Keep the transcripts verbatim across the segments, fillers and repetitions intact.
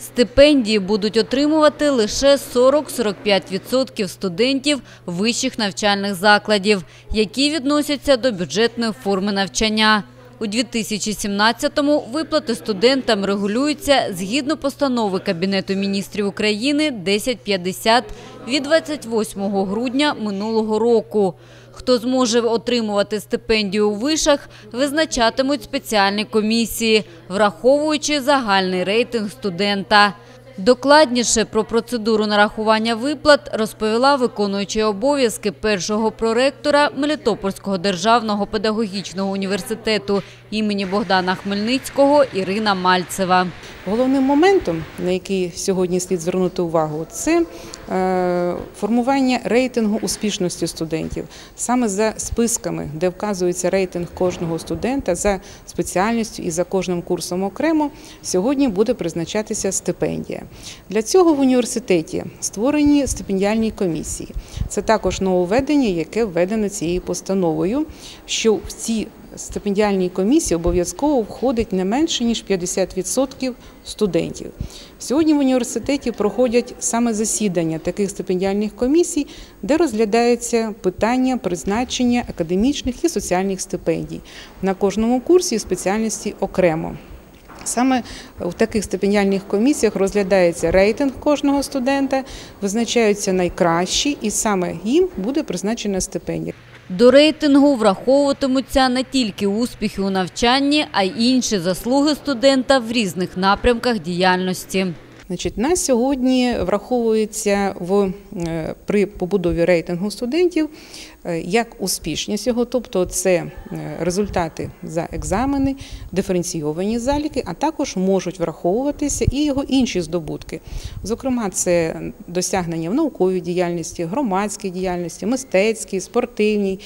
Стипендії будуть отримувати лише сорок - сорок п'ять відсотків студентів вищих навчальних закладів, які відносяться до бюджетної форми навчання. У дві тисячі сімнадцятому виплати студентам регулюються згідно постанови Кабінету міністрів України тисяча п'ятдесят від двадцять восьмого грудня минулого року. Хто зможе отримувати стипендію у вишах, визначатимуть спеціальні комісії, враховуючи загальний рейтинг студента. Докладніше про процедуру нарахування виплат розповіла виконуюча обов'язки першого проректора Мелітопольського державного педагогічного університету імені Богдана Хмельницького Ірина Мальцева. Головним моментом, на який сьогодні слід звернути увагу, це формування рейтингу успішності студентів. Саме за списками, де вказується рейтинг кожного студента за спеціальністю і за кожним курсом окремо, сьогодні буде призначатися стипендія. Для цього в університеті створені стипендіальні комісії. Це також нововведення, яке введено цією постановою, що в ці стипендіальній комісії обов'язково входить не менше, ніж п'ятдесят відсотків студентів. Сьогодні в університеті проходять саме засідання таких стипендіальних комісій, де розглядаються питання призначення академічних і соціальних стипендій. На кожному курсі і спеціальності окремо. Саме в таких стипендіальних комісіях розглядається рейтинг кожного студента, визначаються найкращі і саме їм буде призначена стипендія. До рейтингу враховуватимуться не тільки успіхи у навчанні, а й інші заслуги студента в різних напрямках діяльності. Значить, на сьогодні враховується в, при побудові рейтингу студентів як успішність його, тобто це результати за екзамени, диференційовані заліки, а також можуть враховуватися і його інші здобутки. Зокрема, це досягнення в науковій діяльності, громадській діяльності, мистецькій, спортивній.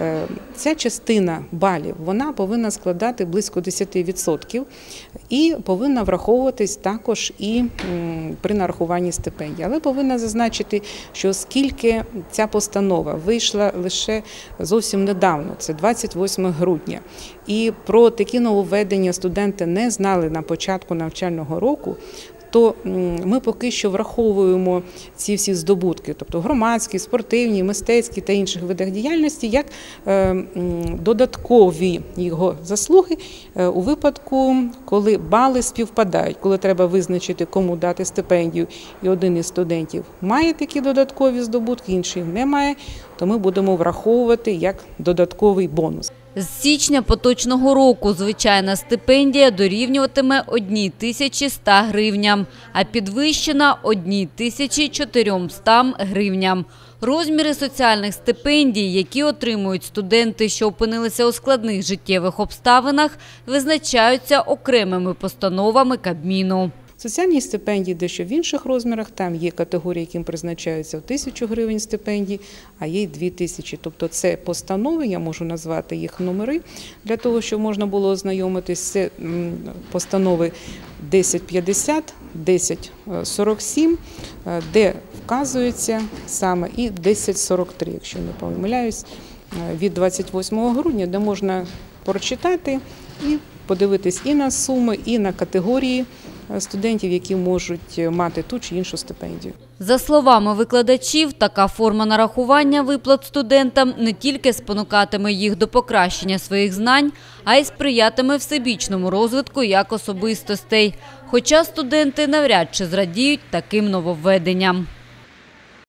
Ця частина балів, вона повинна складати близько десяти відсотків і повинна враховуватись також і при нарахуванні стипендій. Але повинна зазначити, що оскільки ця постанова вийшла лише зовсім недавно, це двадцять восьмого грудня, і про такі нововведення студенти не знали на початку навчального року, то ми поки що враховуємо ці всі здобутки, тобто громадські, спортивні, мистецькі та інших видах діяльності, як додаткові його заслуги у випадку, коли бали співпадають, коли треба визначити, кому дати стипендію, і один із студентів має такі додаткові здобутки, інший не має, то ми будемо враховувати як додатковий бонус. З січня поточного року звичайна стипендія дорівнюватиме одній тисячі ста гривням, а підвищена – одній тисячі чотирьомстам гривням. Розміри соціальних стипендій, які отримують студенти, що опинилися у складних життєвих обставинах, визначаються окремими постановами Кабміну. Соціальні стипендії дещо в інших розмірах, там є категорії, яким призначаються в тисячу гривень стипендій, а є й дві тисячі. Тобто це постанови, я можу назвати їх номери, для того, щоб можна було ознайомитись. Це постанови десять п'ятдесят, десять сорок сім, де вказується саме, і десять сорок три, якщо не помиляюсь, від двадцять восьмого грудня, де можна прочитати і подивитись і на суми, і на категорії студентів, які можуть мати ту чи іншу стипендію. За словами викладачів, така форма нарахування виплат студентам не тільки спонукатиме їх до покращення своїх знань, а й сприятиме всебічному розвитку як особистостей. Хоча студенти навряд чи зрадіють таким нововведенням.